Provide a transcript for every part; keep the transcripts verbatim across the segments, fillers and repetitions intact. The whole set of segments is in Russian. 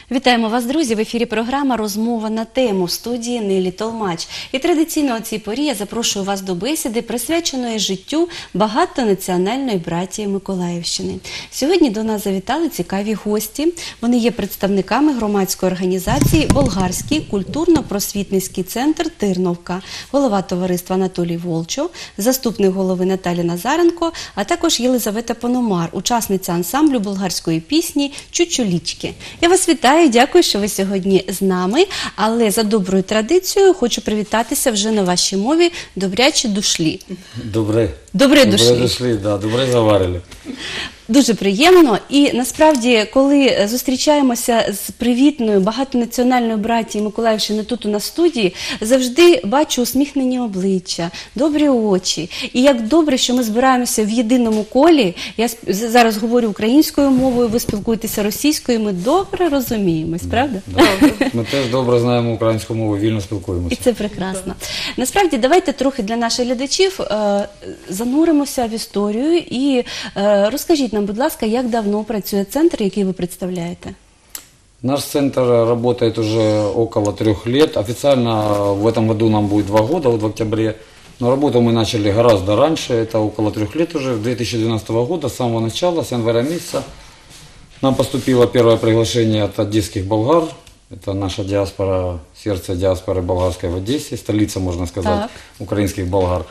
Вітаємо вас, друзі! В ефірі програма «Розмова на тему» в студії Нелі Толмач. І традиційно о цій порі я запрошую вас до бесіди, присвяченої життю багатонаціональної братії Миколаївщини. Сьогодні до нас завітали цікаві гості. Вони є представниками громадської організації «Болгарський культурно-просвітницький центр Тирновка», голова товариства Анатолій Волчов, заступник голови Наталя Назаренко, а також Єлизавета Пономар, учасниця ансамблю болгарської пісні «Чучулічки». Я вас вітаю. Дякую, що ви сьогодні з нами, але за доброю традицією хочу привітатися вже на вашій мові «Добрячі душлі». Добре. Добре душлі. Добре душлі, да, добре заварили. Дуже приємно. І насправді, коли зустрічаємося з привітною багатонаціональною братією Миколаївщини тут у нас в студії, завжди бачу усміхнені обличчя, добрі очі. І як добре, що ми збираємося в єдиному колі. Я зараз говорю українською мовою, ви спілкуєтеся російською, ми добре розуміємось, правда? Да. Ми теж добре знаємо українську мову, вільно спілкуємося. І це прекрасно. Насправді, давайте трохи для наших глядачів е, зануримося в історію і е, розкажіть нам, будь ласка, як давно працює центр, який ви представляєте? Наш центр работает уже около трех лет. Официально в этом году нам будет два года, вот в октябре. Но работу мы начали гораздо раньше, это около трех лет уже, две тысячи двенадцатого года, с самого начала, с января месяца. Нам поступило первое приглашение от одесских болгар. Это наша диаспора, сердце диаспоры болгарской в Одессе, столица, можно сказать, так. украинских болгар.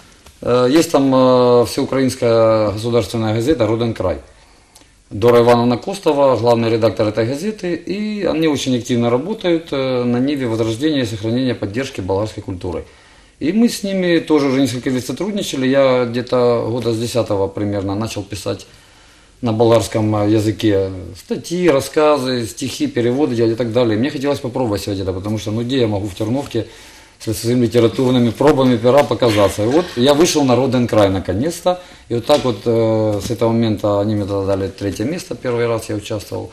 Есть там всеукраинская государственная газета «Роден край». Дора Ивановна Костова, главный редактор этой газеты, и они очень активно работают на ниве возрождения и сохранения поддержки болгарской культуры. И мы с ними тоже уже несколько лет сотрудничали. Я где-то года с десятого примерно начал писать на болгарском языке статьи, рассказы, стихи, переводы делать и так далее. Мне хотелось попробовать сегодня это, потому что ну где я могу в Терновке со своими литературными пробами пера показаться. И вот я вышел на Роден край наконец-то. И вот так вот э, с этого момента они мне тогда дали третье место, первый раз я участвовал.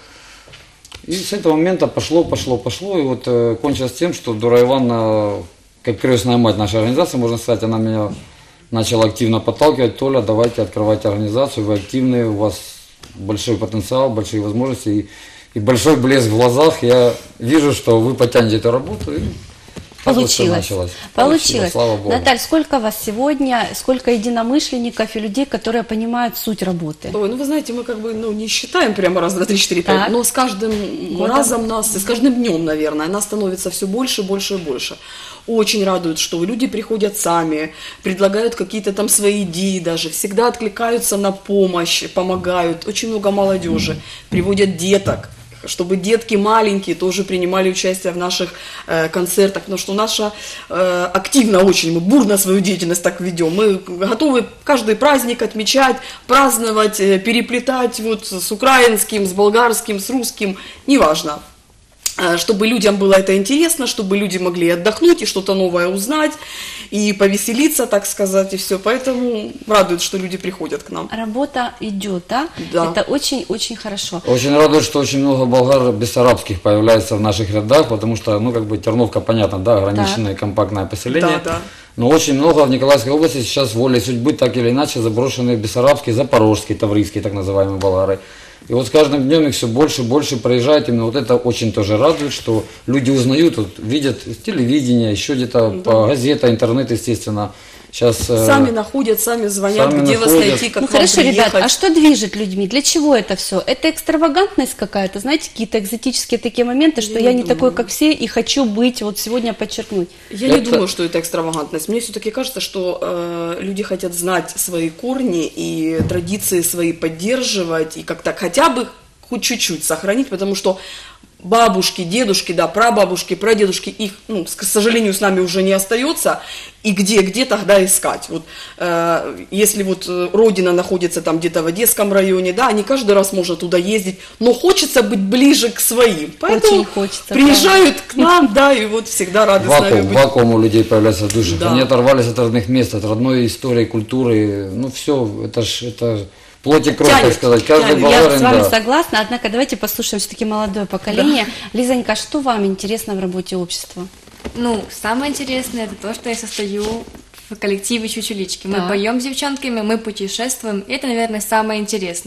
И с этого момента пошло, пошло, пошло. И вот э, кончилось тем, что Дора Ивановна, как крестная мать нашей организации, можно сказать, она меня начала активно подталкивать. Толя, давайте открывайте организацию, вы активные, у вас большой потенциал, большие возможности и, и большой блеск в глазах. Я вижу, что вы потянете эту работу. И Получилось. Вот Получилось. Получилось. Слава Богу. Наталь, сколько вас сегодня, сколько единомышленников и людей, которые понимают суть работы? Ой, ну вы знаете, мы как бы ну, не считаем прямо раз, два, три, четыре, пять, Так. но с каждым Годом. разом нас, и с каждым днем, наверное, нас становится все больше, больше и больше. Очень радует, что люди приходят сами, предлагают какие-то там свои идеи даже, всегда откликаются на помощь, помогают. Очень много молодежи, приводят деток, чтобы детки маленькие тоже принимали участие в наших э, концертах, потому что наша э, активно очень, мы бурно свою деятельность так ведем, мы готовы каждый праздник отмечать, праздновать, э, переплетать вот с украинским, с болгарским, с русским, неважно. Чтобы людям было это интересно, чтобы люди могли отдохнуть и что-то новое узнать, и повеселиться, так сказать, и все. Поэтому радует, что люди приходят к нам. Работа идет, да? Да. Это очень-очень хорошо. Очень радует, что очень много болгар бессарабских появляется в наших рядах, потому что, ну, как бы, Терновка, понятно, да, ограниченное да. компактное поселение. Да, да. Но очень много в Николаевской области сейчас волей судьбы так или иначе заброшенные бессарабские, запорожские, таврийские, так называемые болгары. И вот с каждым днем их все больше и больше проезжает. Именно вот это очень тоже радует, что люди узнают, вот, видят телевидение, еще где-то да. по газета, интернет, естественно. Сейчас, сами э, находят, сами звонят, сами где находят. вас найти, как ну, вам хорошо, приехать. ребят, а что движет людьми? Для чего это все? Это экстравагантность какая-то, знаете, какие-то экзотические такие моменты, что я, я не думаю. такой, как все, и хочу быть, вот сегодня подчеркнуть. Я это... не думаю, что это экстравагантность. Мне все-таки кажется, что э, люди хотят знать свои корни и традиции свои поддерживать, и как-то хотя бы хоть чуть-чуть сохранить, потому что бабушки, дедушки, да, прабабушки, прадедушки, их, ну, к сожалению, с нами уже не остается, и где, где тогда искать? Вот, э, если вот родина находится там где-то в Одесском районе, да, не каждый раз можно туда ездить, но хочется быть ближе к своим, поэтому очень хочется, приезжают правда. К нам, да, и вот всегда рады вакуум, с нами быть. Вакуум у людей появляется в душе, да. Они оторвались от родных мест, от родной истории, культуры, ну все, это ж, это плоть и кровь, так сказать. Каждый болгарин, я с вами да. согласна, однако давайте послушаем все-таки молодое поколение. Да. Лизонька, что вам интересно в работе общества? Ну, самое интересное это то, что я состою в коллективе Чучулички. Мы так. поем с девчонками, мы путешествуем, и это, наверное, самое интересное.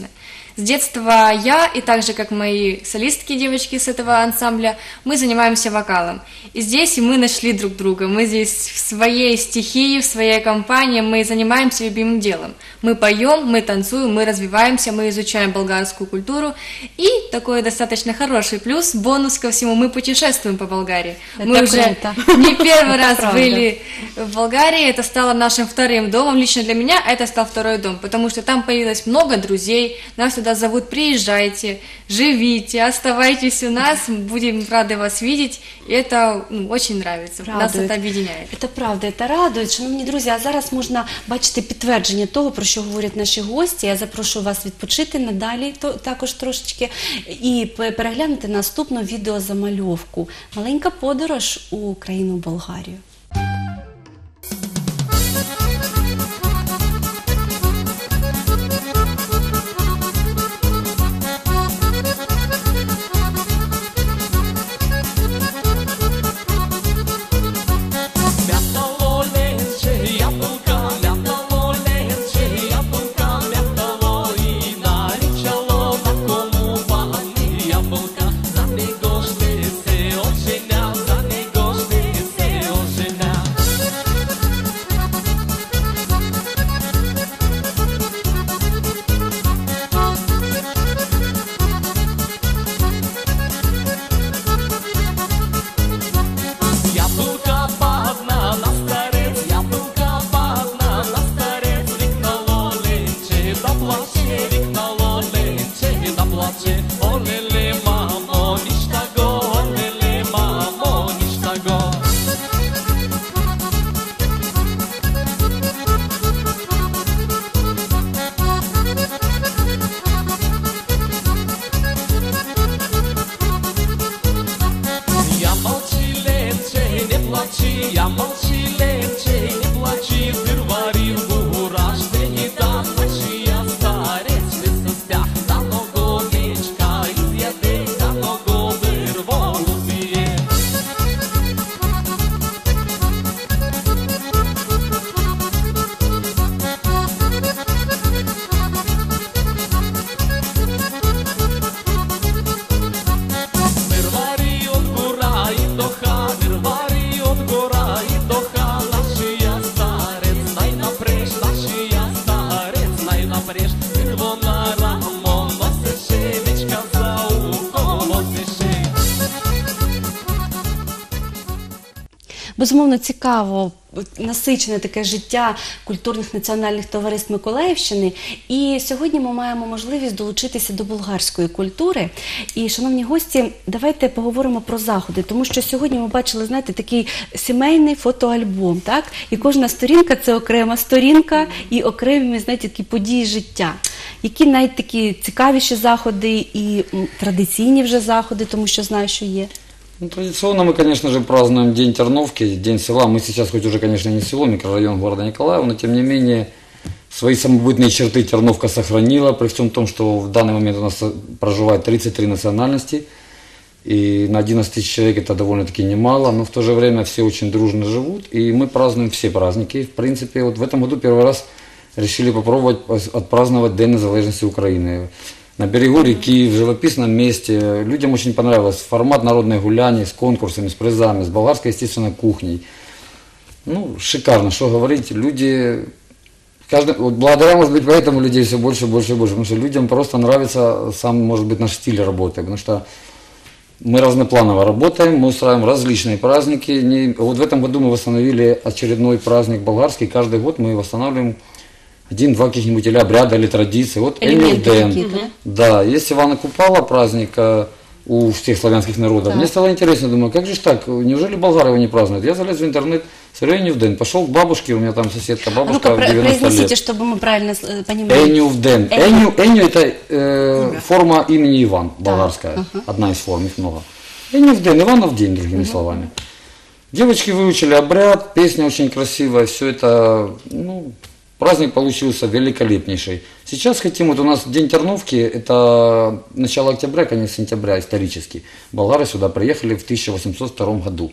С детства я, и так же, как мои солистки, девочки с этого ансамбля, мы занимаемся вокалом. И здесь мы нашли друг друга. Мы здесь в своей стихии, в своей компании, мы занимаемся любимым делом. Мы поем, мы танцуем, мы развиваемся, мы изучаем болгарскую культуру. И такой достаточно хороший плюс, бонус ко всему, мы путешествуем по Болгарии. Это мы уже круто. не первый раз правда. были в Болгарии, это стало нашим вторым домом. Лично для меня это стал второй дом, потому что там появилось много друзей, нас сюда зовут, приезжайте, живите, оставайтесь у нас, будем рады вас видеть, и это ну, очень нравится, нас Радует. это объединяет. Це правда, це радує. Шановні друзі, а зараз можна бачити підтвердження того, про що говорять наші гості. Я запрошую вас відпочити надалі, то, також трошечки, і пе- переглянути наступну відеозамальовку. Маленька подорож у країну Болгарію. Мятало ленче яблука, мятало ленче яблука, мятало и наричало такому ванни яблука. За него жди се оженя, за него жди се оженя. Яблука падна на старец, яблука падна на старец, рикнало ленче да плаче, рикнало ленче да плаче. Олеле, мамо, ништа го, олеле, мамо, ништа го. Я молчи, ленче, не плачи, я молчи, ленче, не плачи, вырвари в рождении, да ночи я старец, высостях, да ногу мечка, из яды, да ногу вырву лупие. Вырвари от гора и до ха, вырвари от гора и до ха, нашия старец, най-напреж, нашия старец, най-напреж, вирво на рамо носеше, вичка за ухо носеше. Безумовно, цікаво, насичене таке життя культурних національних товариств Миколаївщини. І сьогодні ми маємо можливість долучитися до болгарської культури. І, шановні гості, давайте поговоримо про заходи, тому що сьогодні ми бачили, знаєте, такий сімейний фотоальбом, так? І кожна сторінка – це окрема сторінка і окремі, знаєте, такі події життя. Які навіть такі цікавіші заходи і м, традиційні вже заходи, тому що знаю, що є. Ну, традиционно мы, конечно же, празднуем День Терновки, День села. Мы сейчас, хоть уже, конечно, не село, микрорайон города Николаева, но, тем не менее, свои самобытные черты Терновка сохранила, при всем том, что в данный момент у нас проживает тридцать три национальности, и на одиннадцать тысяч человек это довольно-таки немало, но в то же время все очень дружно живут, и мы празднуем все праздники. В принципе, вот в этом году первый раз решили попробовать отпраздновать День незалежности Украины. На берегу реки, в живописном месте. Людям очень понравилось формат народных гуляний с конкурсами, с призами, с болгарской, естественно, кухней. Ну, шикарно, что говорить. Люди, каждый, вот благодаря, может быть, поэтому людей все больше, больше и больше. Потому что людям просто нравится сам, может быть, наш стиль работы. Потому что мы разнопланово работаем, мы устраиваем различные праздники. Не, вот в этом году мы восстановили очередной праздник болгарский. Каждый год мы восстанавливаем один-два каких-нибудь или обряда, или традиции. Вот Элементы Эмил Дэн. какие-то, Да, есть Ивана Купала, праздник э, у всех славянских народов. Так. Мне стало интересно, думаю, как же ж так, неужели болгары его не празднуют? Я залез в интернет, смотрю, Энил Дэн. Пошел к бабушке, у меня там соседка, А бабушка ну-ка, в про- девяносто произнесите, лет. чтобы мы правильно э, понимали. Энил Дэн. Энил. Энил, Энил это э, форма имени Иван, болгарская. Одна из форм, их много. Энил Дэн, Иванов день, другими словами. Девочки выучили обряд, песня очень красивая, все это, ну, праздник получился великолепнейший. Сейчас хотим, вот у нас День Терновки, это начало октября, конец сентября исторически. Болгары сюда приехали в тысяча восемьсот втором году.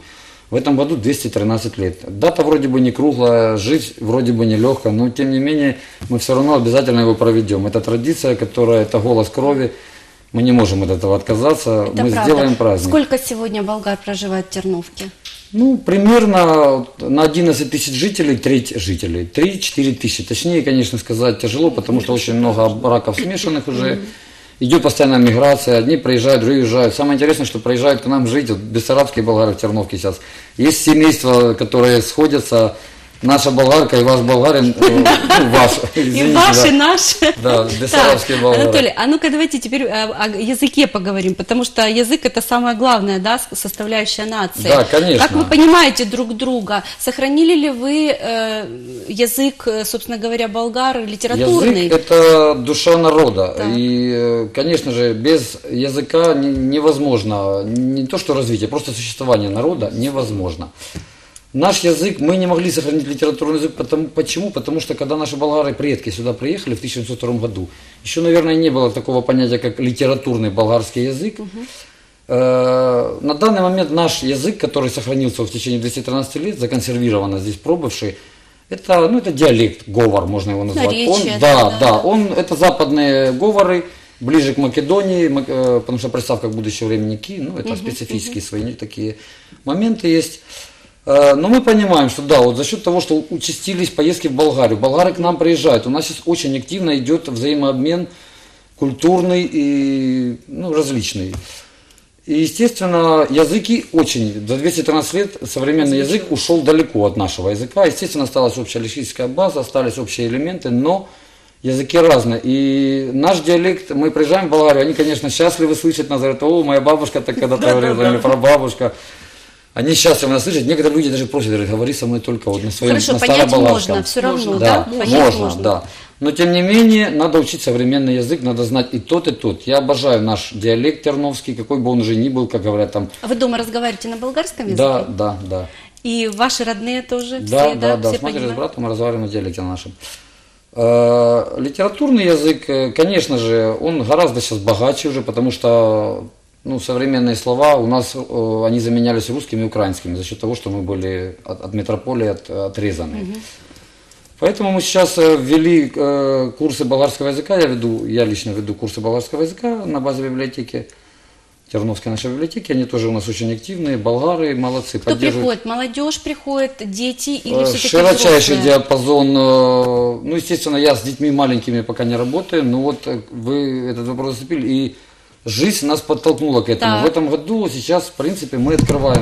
В этом году двести тринадцать лет. Дата вроде бы не круглая, жизнь вроде бы не легкая, но тем не менее мы все равно обязательно его проведем. Это традиция, которая, это голос крови. Мы не можем от этого отказаться. Это мы правда. сделаем праздник. Сколько сегодня болгар проживает в Терновке? Ну, примерно на одиннадцать тысяч жителей, треть жителей. три-четыре тысячи. Точнее, конечно, сказать тяжело, потому что очень много браков смешанных уже. Идет постоянная миграция. Одни приезжают, другие уезжают. Самое интересное, что приезжают к нам жить, вот бессарабские болгары в Терновке сейчас. Есть семейства, которые сходятся. Наша болгарка и ваш болгарин, э, ну, ваш, И извините, ваши, да. наши. Да, бессарабские Так, болгары. Анатолий, а ну-ка давайте теперь э, о языке поговорим, потому что язык это самое главное, да, с- составляющая нации. Да, конечно. Как вы понимаете друг друга? Сохранили ли вы э, язык, э, собственно говоря, болгар литературный? Язык – это душа народа. Да. И, э, конечно же, без языка не- невозможно не то что развитие, просто существование народа невозможно. Наш язык, мы не могли сохранить литературный язык, потому, почему? Потому что когда наши болгары предки сюда приехали в тысяча девятьсот втором году, еще, наверное, не было такого понятия, как литературный болгарский язык. Э, на данный момент наш язык, который сохранился в течение двухсот тринадцати лет, законсервировано здесь пробывший, это, ну, это диалект, говор, можно его назвать. Наречие, Он, да, да, да, он, это западные говоры, ближе к Македонии, мак- э, потому что приставка к будущему времени ки, ну, это специфические свои такие моменты есть. Э, Но мы понимаем, что да, вот за счет того, что участились поездки в Болгарию, болгары к нам приезжают, у нас сейчас очень активно идет взаимообмен культурный и, ну, различный. И, естественно, языки очень, за двести тринадцать лет современный язык ушел далеко от нашего языка. Естественно, осталась общая лексическая база, остались общие элементы, но языки разные. И наш диалект, мы приезжаем в Болгарию, они, конечно, счастливы слышать нас, говорят: о, моя бабушка так когда-то говорила, или прабабушка. Они счастливы нас слышать. Некоторые люди даже просят, говорят: говори со мной только вот на своем, Хорошо, на понять староболгарском. можно, все равно, Да, да? Понять можно, можно. да. Но тем не менее, надо учить современный язык, надо знать и тот, и тот. Я обожаю наш диалект терновский, какой бы он уже ни был, как говорят там. А вы дома разговариваете на болгарском языке? Да, да, да. И ваши родные тоже Да, все, да, да. все С матерью, с понимают? братом мы разговариваем на диалекте на нашем. Э, Литературный язык, э, конечно же, он гораздо сейчас богаче уже, потому что, ну, современные слова у нас, э, они заменялись русскими и украинскими за счет того, что мы были от, от метрополии от- отрезаны. Поэтому мы сейчас э, ввели э, курсы болгарского языка, я веду, я лично веду курсы болгарского языка на базе библиотеки, Терновской нашей библиотеки, они тоже у нас очень активные, болгары, молодцы, Кто поддерживают. приходит? Молодежь приходит, дети или Э, все-таки Широчайший взрослые? диапазон. э, Ну, естественно, я с детьми маленькими пока не работаю, но вот э, вы этот вопрос зацепили, и жизнь нас подтолкнула к этому. Так. В этом году сейчас, в принципе, мы открываем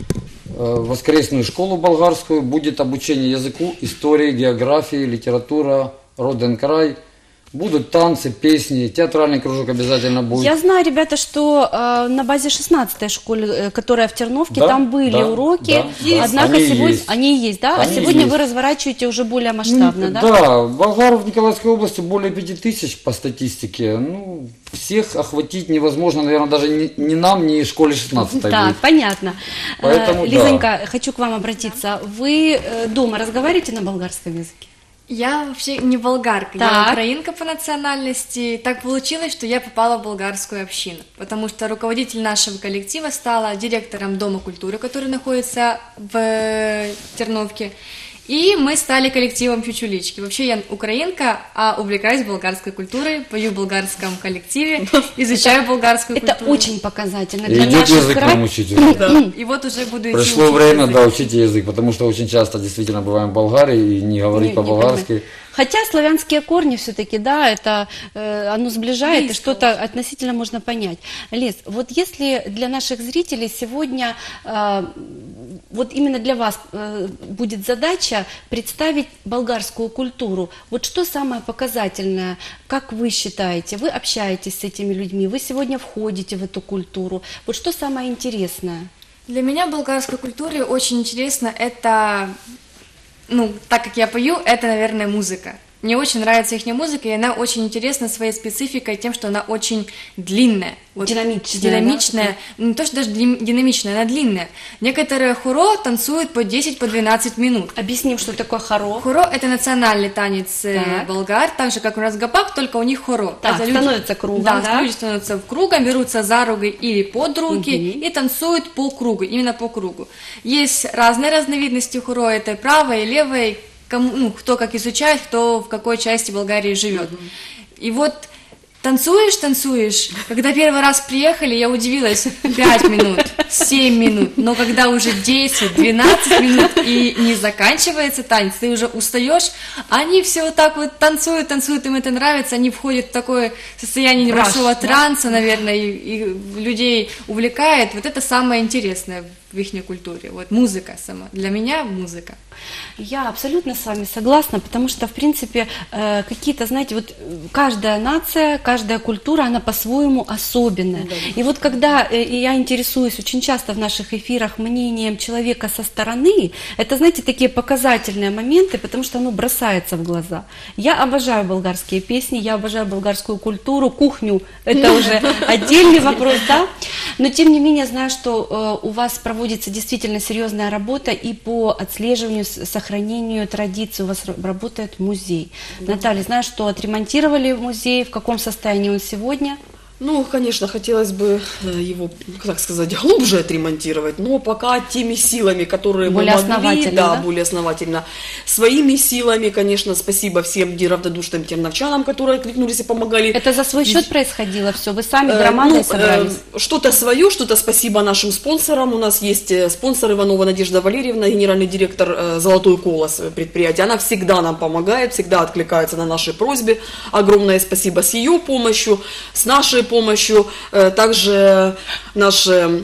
э, воскресную школу болгарскую, будет обучение языку, истории, географии, литература, роден край. Будут танцы, песни, театральный кружок обязательно будет. Я знаю, ребята, что э, на базе шестнадцатой школы, э, которая в Терновке, Да, там были да, уроки, да, да. однако Они сегодня есть. они есть, да? А Они сегодня есть. вы разворачиваете уже более масштабно, да? Да, болгаров в Николаевской области более пяти тысяч по статистике. Ну, всех охватить невозможно, наверное, даже ни, ни нам, ни школе шестнадцатой Так, будет. понятно. Поэтому Э, да. Лизонька, хочу к вам обратиться. Вы э, дома разговариваете на болгарском языке? Я вообще не болгарка, Так. я украинка по национальности. Так получилось, что я попала в болгарскую общину, потому что руководитель нашего коллектива стала директором Дома культуры, который находится в Терновке. И мы стали коллективом Чучулички. Вообще я украинка, а увлекаюсь болгарской культурой, пою в болгарском коллективе, изучаю болгарскую Это культуру. очень показательно И для идет наших язык край- нам учить уже. И вот уже буду идти Пришло учить время, язык. да, учить язык, потому что очень часто действительно бываем в Болгарии и не говорить Не- не по-болгарски. понимаю. Хотя славянские корни все-таки, да, это э, оно сближает, и Близко что-то относительно можно понять. Лиз, вот если для наших зрителей сегодня, э, вот именно для вас э, будет задача представить болгарскую культуру, вот что самое показательное, как вы считаете, вы общаетесь с этими людьми, вы сегодня входите в эту культуру, вот что самое интересное? Для меня в болгарской культуре очень интересно это, ну, так как я пою, это, наверное, музыка. мне очень нравится их музыка, и она очень интересна своей спецификой тем, что она очень длинная. Вот, Динамичная, Динамичная. Ну, не то, что даже дин- динамичная, она длинная. Некоторые хоро танцуют по десять-двенадцать минут. Объясним, что такое хоро. Хоро – это национальный танец э, Так. болгар, так же, как у нас гапак, только у них хоро. Так, Это становятся кругом, Да, да? люди становятся кругом, берутся за руки или под руки и танцуют по кругу, именно по кругу. Есть разные разновидности хоро, это правое и левое, кому, ну, кто как изучает, кто в какой части Болгарии живет. И вот танцуешь, танцуешь. Когда первый раз приехали, я удивилась. пять минут, семь минут. Но когда уже десять-двенадцать минут и не заканчивается танец, ты уже устаешь, они все вот так вот танцуют, танцуют, им это нравится, они входят в такое состояние небольшого Раш, да? транса, наверное, и, и людей увлекает. Вот это самое интересное в их культуре. Вот музыка сама. Для меня музыка. Я абсолютно с вами согласна, потому что, в принципе, э, какие-то, знаете, вот э, каждая нация, каждая культура, она по-своему особенная. И вот когда э, я интересуюсь очень часто в наших эфирах мнением человека со стороны, это, знаете, такие показательные моменты, потому что оно бросается в глаза. Я обожаю болгарские песни, я обожаю болгарскую культуру, кухню, это уже отдельный вопрос, да? Но, тем не менее, знаю, что э, у вас проводится действительно серьезная работа и по отслеживанию, с- сохранению традиций. У вас р- работает музей. Наталья, знаю, что отремонтировали музей, в каком состоянии он сегодня? Ну, конечно, хотелось бы э, его, как сказать, глубже отремонтировать, но пока теми силами, которые Более мы могли, основательно, да, да? более основательно, своими силами, конечно, спасибо всем неравнодушным терновчанам, которые откликнулись и помогали. Это за свой счет происходило все? Вы сами Э, громадой ну, собрались? э, Что-то свое, что-то спасибо нашим спонсорам. У нас есть э, спонсор Иванова Надежда Валерьевна, генеральный директор э, «Золотой колос» предприятия. Она всегда нам помогает, всегда откликается на наши просьбы. Огромное спасибо с ее помощью, с нашей помощью. Э, Также наша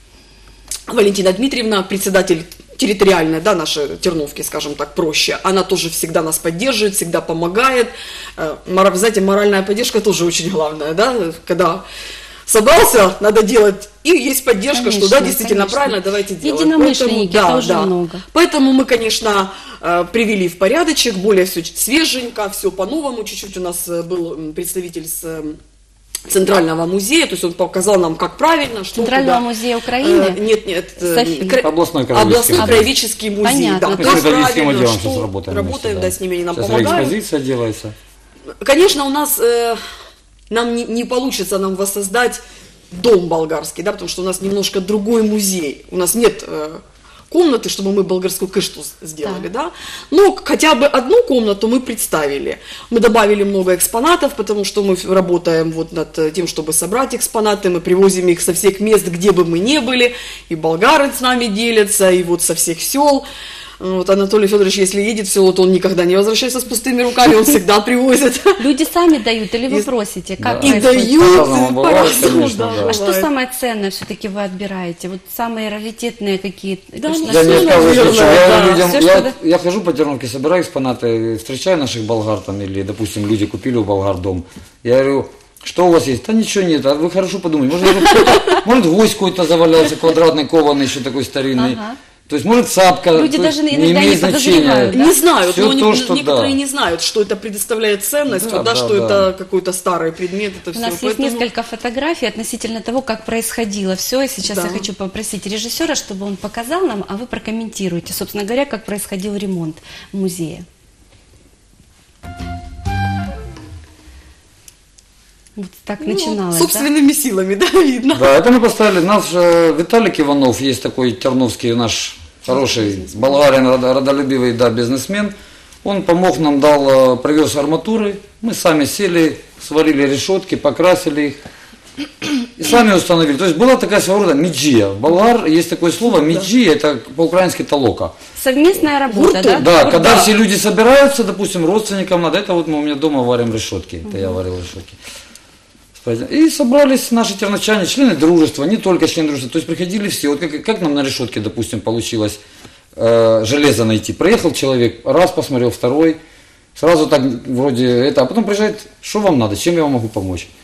Валентина Дмитриевна, председатель территориальной, да, нашей Терновки, скажем так, проще, она тоже всегда нас поддерживает, всегда помогает. Э, мора- Знаете, моральная поддержка тоже очень главная, да, когда собрался, надо делать, и есть поддержка, что да, Конечно, действительно конечно. правильно, давайте делать. Единомышленники Поэтому, да, тоже да. много. Поэтому мы, конечно, э, привели в порядочек, более все свеженько, все по-новому. Чуть-чуть у нас э, был м, представитель с э, Центрального музея, то есть он показал нам, как правильно, что Центрального куда. музея Украины? Э, Нет, нет. э, София. кра- Областной краеведческий Областной музей. краеведческий музей. Понятно. Да, Мы Мы как с методическим правильно, отделом что сейчас работаем. Работаем, вместе, да, с ними они нам сейчас помогают. экспозиция делается. Конечно, у нас э, нам не, не получится нам воссоздать дом болгарский, да, потому что у нас немножко другой музей. У нас нет э, комнаты, чтобы мы болгарскую кышту с- сделали, да. Но хотя бы одну комнату мы представили. Мы добавили много экспонатов, потому что мы ф- работаем вот над э, тем, чтобы собрать экспонаты. Мы привозим их со всех мест, где бы мы ни были. И болгары с нами делятся, и вот со всех сел. Вот Анатолий Федорович, если едет в село, то он никогда не возвращается с пустыми руками, он всегда привозит. Люди сами дают или вы И- просите? Как И происходит? дают, По-разному бывает, по-разному, конечно, да, да. А что бывает. самое ценное все-таки вы отбираете? Вот самые раритетные какие-то? Да, Что- ну, Я не всё, сказал, наверное, что я, да. людям, Всё, я, что вот- я хожу по Терновке, собираю экспонаты, встречаю наших болгар там, или, допустим, люди купили у болгар дом. Я говорю, что у вас есть? Да ничего нет, а вы хорошо подумайте. Может, какой-то- может гвоздь какой-то завалялся, квадратный, кованый, еще такой старинный. Ага. То есть, может, цапка, Люди то есть, даже не иногда имеет не значения. подозревают, да? Не знают, Всё но не- то, что некоторые да. не знают, что это предоставляет ценность, Да, да, да, что да. это какой-то старый предмет, это У все. нас есть несколько фотографий относительно того, как происходило все. И сейчас Да. я хочу попросить режиссера, чтобы он показал нам, а вы прокомментируете, собственно говоря, как происходил ремонт музея. Вот так начиналось, да? Собственными силами, да, видно. Да, это мы поставили. Наш э, Виталик Иванов, есть такой терновский наш хороший болгарин, родо- родолюбивый, да, бизнесмен. Он помог нам, дал, э, привез арматуры. Мы сами сели, сварили решетки, покрасили их. И сами установили. То есть была такая своего рода меджия. Болгар, есть такое слово, меджия, это по-украински толока. Совместная работа, да? Да, Вот когда да. все люди собираются, допустим, родственникам надо, это вот мы у меня дома варим решетки. Это я варил решетки. И собрались наши терновчане, члены дружества, не только члены дружества, то есть приходили все. Вот как, как нам на решетке, допустим, получилось э, железо найти. Приехал человек, раз посмотрел, второй, сразу так вроде это, а потом приезжает, что вам надо, чем я вам могу помочь.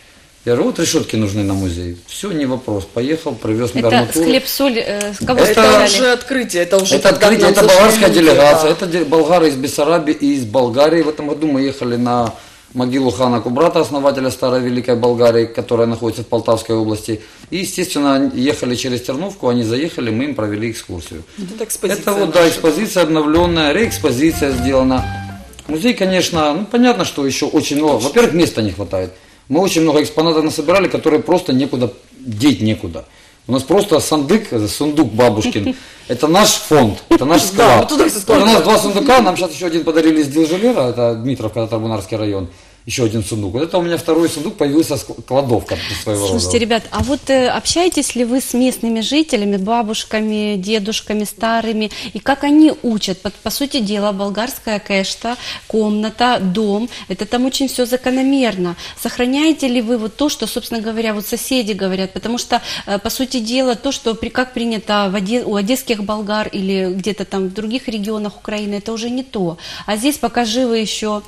Я говорю, вот решетки нужны на музей. Все, не вопрос. Поехал, привез Это арматуру. склеп-соль, э, кого Это Это сказали? уже открытие, это уже Это когда открытие, нам это зашли болгарская люди, делегация, да. это де- болгары из Бессарабии и из Болгарии. В этом году мы ехали на могилу хана Кубрата, основателя старой Великой Болгарии, которая находится в Полтавской области. И, естественно, ехали через Терновку, они заехали, мы им провели экскурсию. Это экспозиция Это вот, да, наша. экспозиция обновленная, реэкспозиция сделана. Музей, конечно, ну, понятно, что еще очень много. Во-первых, места не хватает. Мы очень много экспонатов насобирали, которые просто некуда, деть некуда. У нас просто сандык, сундук бабушкин. Это наш фонд, это наш Да, склад. вот туда все Вот у нас складывают. два сундука, нам сейчас еще один подарили из Дилжелера, это Дмитровка, Татарбунарский район. Еще один сундук. Вот это у меня второй сундук, появился ск- кладовка своего рода. Слушайте, ребят, а вот э, общаетесь ли вы с местными жителями, бабушками, дедушками, старыми, и как они учат? По, по сути дела, болгарская кэшта, комната, дом, это там очень все закономерно. Сохраняете ли вы вот то, что, собственно говоря, вот соседи говорят? Потому что, э, по сути дела, то, что при, как принято в Оде- у одесских болгар или где-то там в других регионах Украины, это уже не то. А здесь пока живы еще...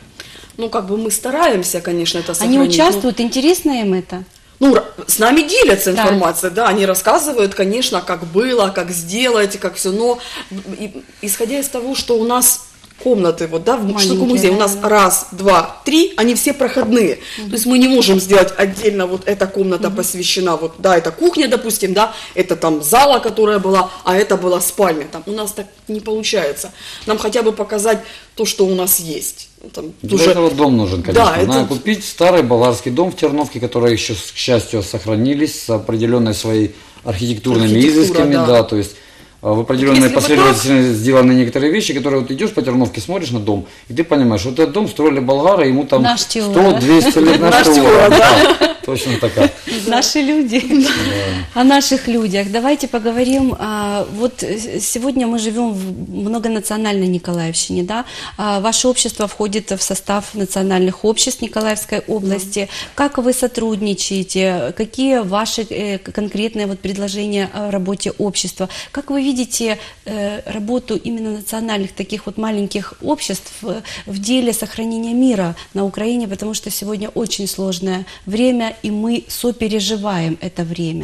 Ну, как бы мы стараемся, конечно, это Они сохранить. но- участвуют, интересно им это? Ну, ра- с нами делятся Да. информацией, да, они рассказывают, конечно, как было, как сделать, как все, но и- исходя из того, что у нас комнаты, вот, да, в что такое Маленькие, музей, у да, нас да. раз, два, три, они все проходные, то есть мы не можем сделать отдельно, вот эта комната посвящена, вот, да, это кухня, допустим, да, это там зала, которая была, а это была спальня, там у нас так не получается, нам хотя бы показать то, что у нас есть. Там, Для тоже- этого дом нужен, конечно. Да, Надо это- купить старый болгарский дом в Терновке, которые еще, к счастью, сохранились с определенной своей архитектурными Архитектура, изысками, да. да, то есть а, в определенной Если вот последовательности сделаны некоторые вещи, которые вот идешь по Терновке, смотришь на дом, и ты понимаешь, вот этот дом строили болгары, ему там Наш Теора, да? сто-двести лет Наш нашего. Теора, Да, точно такая. Наши люди. О наших людях. Давайте поговорим. а, Вот э, сегодня мы живем в многонациональной Николаевщине, да? А, Ваше общество входит в состав национальных обществ Николаевской области. Как вы сотрудничаете? Какие ваши э, конкретные вот предложения о работе общества? Как вы видите э, работу именно национальных таких вот маленьких обществ э, в деле сохранения мира на Украине? Потому что сегодня очень сложное время, и мы сопереживаем это время.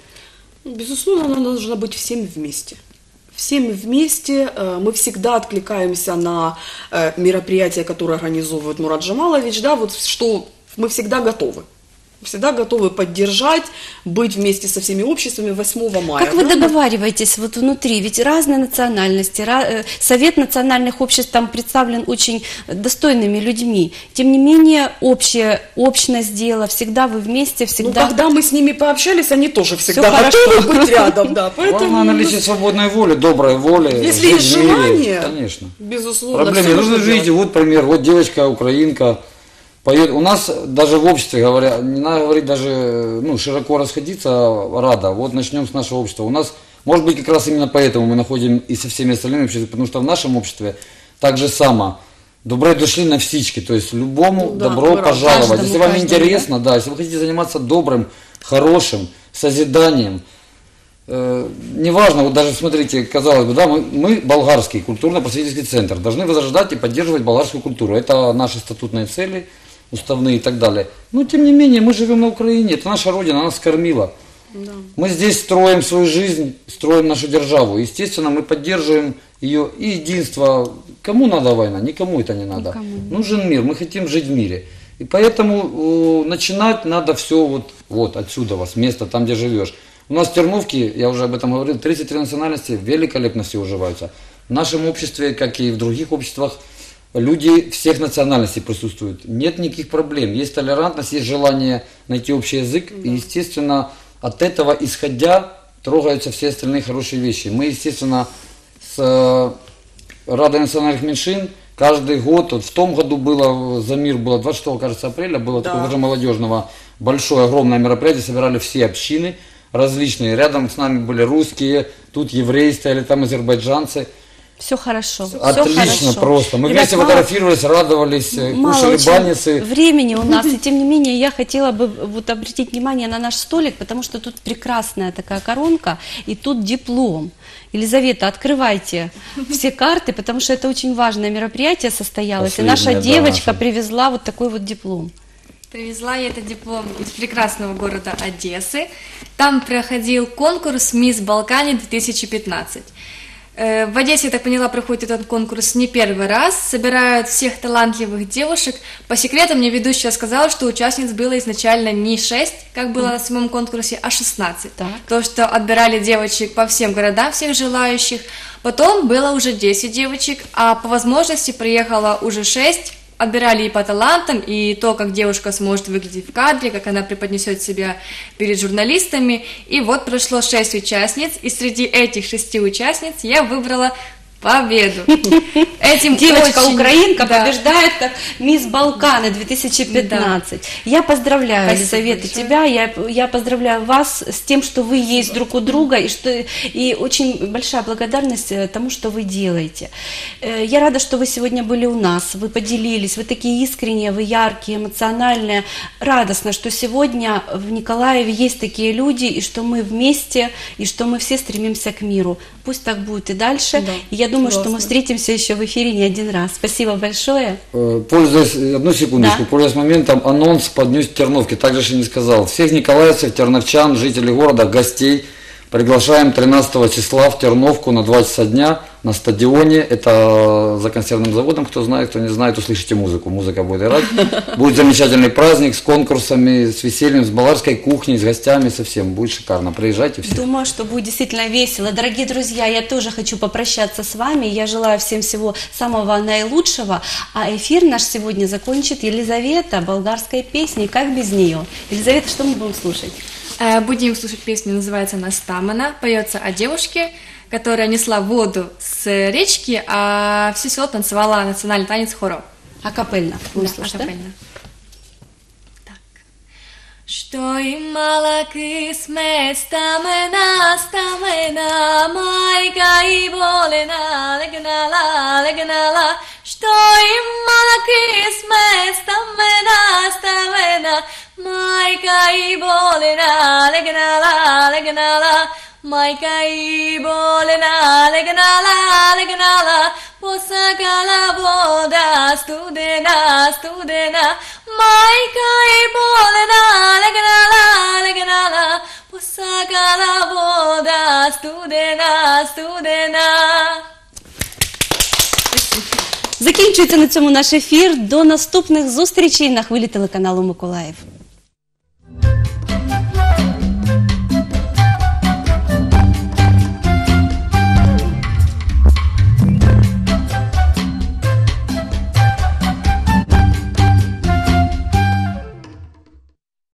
Безусловно, она должна быть всеми вместе. Всеми вместе э, мы всегда откликаемся на э, мероприятия, которые организовывает Мурат Джамалович, да, вот что мы всегда готовы. Всегда готовы поддержать, быть вместе со всеми обществами восьмого мая. Как вы да? договариваетесь вот внутри? Ведь разные национальности, ра- э, Совет национальных обществ там представлен очень достойными людьми. Тем не менее, общее, общность дела, всегда вы вместе, Ну, всегда... когда мы с ними пообщались, они тоже всегда хорошо. готовы быть рядом, да. Поэтому, Главное наличие свободной воли, доброй воли. если жить есть в мире. желание, Конечно. безусловно, Проблем всё нет. можно Нужно делать. видите, вот пример, вот девочка украинка поет. У нас даже в обществе говорят, не надо говорить даже, ну, широко расходиться, рада. Вот начнем с нашего общества. У нас, может быть, как раз именно поэтому мы находим и со всеми остальными обществами, потому что в нашем обществе так же само. Добре дошли на всички, то есть любому Ну да, добро мы рады. пожаловать. Каждому, Если вам каждому, интересно, да, если вы хотите заниматься добрым, хорошим, созиданием, Э, неважно, вот даже смотрите, казалось бы, да, мы, мы болгарский культурно-просветительский центр, должны возрождать и поддерживать болгарскую культуру. Это наши статутные цели, уставные и так далее. Но тем не менее, мы живем на Украине, это наша родина, она нас кормила. Да. Мы здесь строим свою жизнь, строим нашу державу. Естественно, мы поддерживаем ее и единство. Кому надо война? Никому это не надо. Никому не Нужен мир, мы хотим жить в мире. И поэтому э, начинать надо все вот, вот отсюда, с места, там, где живешь. У нас в Терновке, я уже об этом говорил, тридцать три национальности великолепно все уживаются. В нашем обществе, как и в других обществах, люди всех национальностей присутствуют. Нет никаких проблем. Есть толерантность, есть желание найти общий язык. И, естественно, от этого исходя трогаются все остальные хорошие вещи. Мы, естественно, с э, Радой национальных меньшин каждый год, вот в том году было, за мир было двадцать шестого, кажется, апреля, было Да. такое уже молодежного, большое, огромное мероприятие, собирали все общины различные. Рядом с нами были русские, тут евреи стояли, там азербайджанцы. Все хорошо. всё Отлично хорошо. просто. Мы Ребят, вместе мало- фотографировались, радовались, э, Мало кушали очень баницы. времени у нас, и тем не менее я хотела бы вот обратить внимание на наш столик, потому что тут прекрасная такая коронка, и тут диплом. Елизавета, открывайте все карты, потому что это очень важное мероприятие состоялось, и наша Последнее, да, девочка наша. привезла вот такой вот диплом. Привезла я этот диплом из прекрасного города Одессы. Там проходил конкурс «Мисс Балкани две тысячи пятнадцать». Э, В Одессе, я так поняла, проходит этот конкурс не первый раз, собирают всех талантливых девушек. По секрету мне ведущая сказала, что участниц было изначально не шесть, как было на самом конкурсе, а шестнадцать. Так. То, что отбирали девочек по всем городам, всех желающих. Потом было уже десять девочек, а по возможности приехало уже шесть. Отбирали и по талантам, и то, как девушка сможет выглядеть в кадре, как она преподнесет себя перед журналистами. И вот прошло шесть участниц, и среди этих шести участниц я выбрала победу. Этим очень- Девочка-украинка Да. побеждает как мисс Балканы две тысячи пятнадцать. Я поздравляю, Спасибо Елизавета, большое. тебя. Я, я поздравляю вас с тем, что вы есть друг у друга, и, что, и очень большая благодарность э, тому, что вы делаете. Э, Я рада, что вы сегодня были у нас, вы поделились, вы такие искренние, вы яркие, эмоциональные. Радостно, что сегодня в Николаеве есть такие люди, и что мы вместе, и что мы все стремимся к миру. Пусть так будет и дальше. Да, И я думаю, что мы согласна. встретимся еще в эфире не один раз. Спасибо большое. Э, Пользуясь, одну секундочку, Да. пользуясь моментом, анонс по Дню Терновки, также еще не сказал. Всех николаевцев, терновчан, жителей города, гостей приглашаем тринадцатого числа в Терновку на два часа дня на стадионе. Это за консервным заводом, кто знает, кто не знает, услышите музыку. Музыка будет играть. Будет замечательный праздник с конкурсами, с весельем, с болгарской кухней, с гостями, со всем. Будет шикарно. Приезжайте все. Думаю, что будет действительно весело. Дорогие друзья, я тоже хочу попрощаться с вами. Я желаю всем всего самого наилучшего. А эфир наш сегодня закончит Елизавета болгарской песней. Как без нее? Елизавета, что мы будем слушать? Э, Будем слушать песню, называется она «Стамана». Поется о девушке, которая несла воду с речки, а все село танцевала национальный танец хоро. Акапельно. Будем Да, слушать, да? акапельно. Так. Що имала кисмет, стамена, стамена, майка и болена, легнала, легнала. Що имала кисмет, стамена, стамена, майка и болена, легнала, легнала. Майка и болена, легнала, легнала, посакала вода, студена, студена. Майка и болена, легнала, легнала, посакала вода, студена, студена. Закінчується на цьому наш ефір. До наступних зустрічей на хвилі телеканалу Миколаїв.